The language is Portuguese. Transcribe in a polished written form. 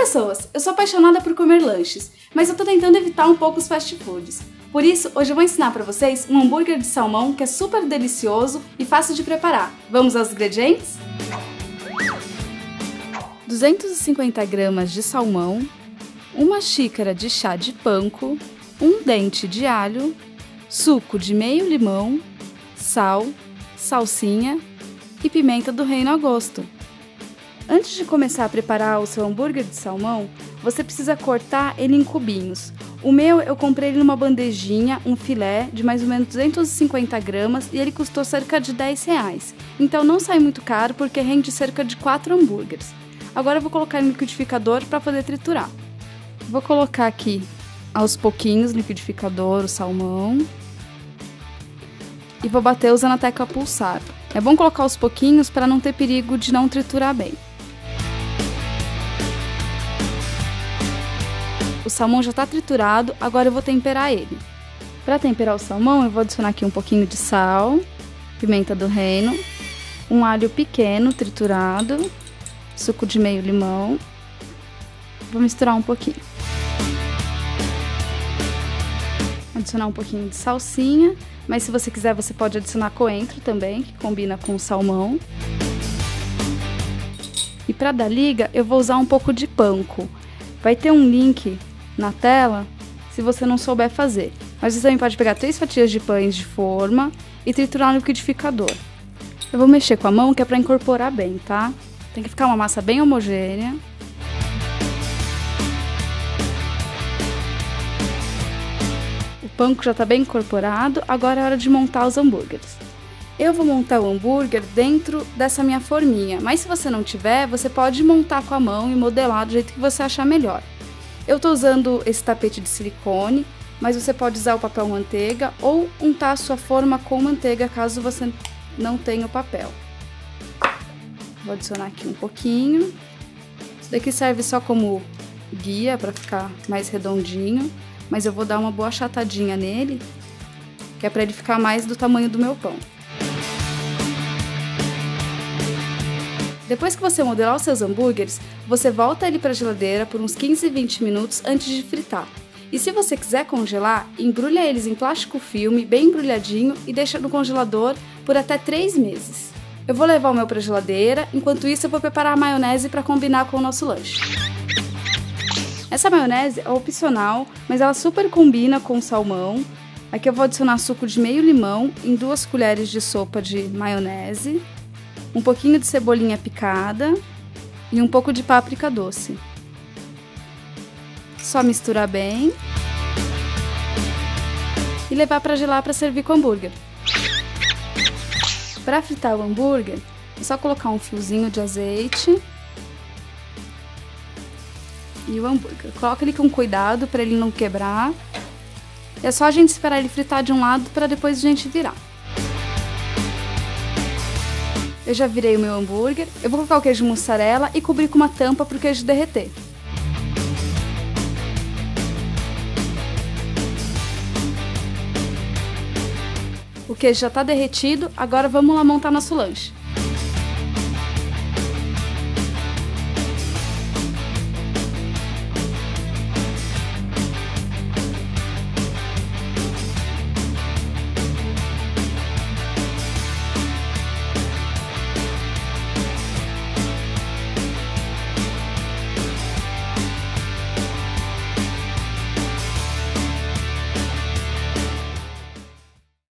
pessoas, eu sou apaixonada por comer lanches, mas eu tô tentando evitar um pouco os fast foods. Por isso, hoje eu vou ensinar pra vocês um hambúrguer de salmão que é super delicioso e fácil de preparar. Vamos aos ingredientes? 250 gramas de salmão, uma xícara de chá de panko, um dente de alho, suco de meio limão, sal, salsinha e pimenta do reino a gosto. Antes de começar a preparar o seu hambúrguer de salmão, você precisa cortar ele em cubinhos. O meu eu comprei ele numa bandejinha, um filé de mais ou menos 250 gramas e ele custou cerca de R$10. Então não sai muito caro porque rende cerca de 4 hambúrgueres. Agora eu vou colocar no liquidificador para poder triturar. Vou colocar aqui aos pouquinhos no liquidificador o salmão e vou bater usando a tecla pulsar. É bom colocar aos pouquinhos para não ter perigo de não triturar bem. O salmão já está triturado, agora eu vou temperar ele. Para temperar o salmão, eu vou adicionar aqui um pouquinho de sal, pimenta do reino, um alho pequeno triturado, suco de meio limão. Vou misturar um pouquinho. Adicionar um pouquinho de salsinha, mas se você quiser você pode adicionar coentro também, que combina com o salmão. E para dar liga, eu vou usar um pouco de panko. Vai ter um link na tela se você não souber fazer. Mas você também pode pegar 3 fatias de pães de forma e triturar no liquidificador. Eu vou mexer com a mão que é para incorporar bem, tá? Tem que ficar uma massa bem homogênea. O panko já está bem incorporado, agora é hora de montar os hambúrgueres. Eu vou montar o hambúrguer dentro dessa minha forminha, mas se você não tiver, você pode montar com a mão e modelar do jeito que você achar melhor. Eu estou usando esse tapete de silicone, mas você pode usar o papel manteiga ou untar a sua forma com manteiga caso você não tenha o papel. Vou adicionar aqui um pouquinho. Isso daqui serve só como guia para ficar mais redondinho, mas eu vou dar uma boa achatadinha nele, que é para ele ficar mais do tamanho do meu pão. Depois que você modelar os seus hambúrgueres, você volta ele para a geladeira por uns 15 a 20 minutos antes de fritar. E se você quiser congelar, embrulha eles em plástico filme, bem embrulhadinho, e deixa no congelador por até 3 meses. Eu vou levar o meu para a geladeira, enquanto isso eu vou preparar a maionese para combinar com o nosso lanche. Essa maionese é opcional, mas ela super combina com o salmão. Aqui eu vou adicionar suco de meio limão em 2 colheres de sopa de maionese, um pouquinho de cebolinha picada e um pouco de páprica doce. Só misturar bem e levar para gelar para servir com o hambúrguer. Para fritar o hambúrguer, é só colocar um fiozinho de azeite e o hambúrguer. Coloca ele com cuidado para ele não quebrar. É só a gente esperar ele fritar de um lado para depois a gente virar. Eu já virei o meu hambúrguer, eu vou colocar o queijo mussarela e cobrir com uma tampa para o queijo derreter. O queijo já está derretido, agora vamos lá montar nosso lanche.